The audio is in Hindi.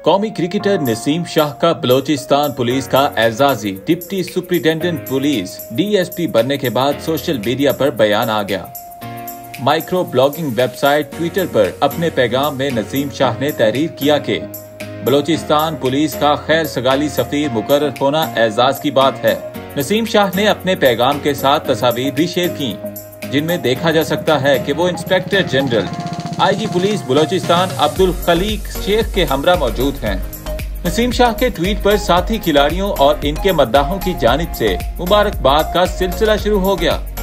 कौमी क्रिकेटर नसीम शाह का बलोचिस्तान पुलिस का एजाजी डिप्टी सुप्रिंटेंडेंट पुलिस DSP बनने के बाद सोशल मीडिया पर बयान आ गया। माइक्रो ब्लॉगिंग वेबसाइट ट्विटर पर अपने पैगाम में नसीम शाह ने तहरीर किया कि बलोचिस्तान पुलिस का खैर सगाली सफीर मुकर्रर होना एजाज की बात है। नसीम शाह ने अपने पैगाम के साथ तस्वीर भी शेयर की, जिनमें देखा जा सकता है कि वो inspector general IG police Balochistan Abdul Khaliq Sheikh के हमरा मौजूद हैं। नसीम शाह के ट्वीट पर साथी खिलाड़ियों और इनके मद्दाहों की जानिब से मुबारकबाद का सिलसिला शुरू हो गया।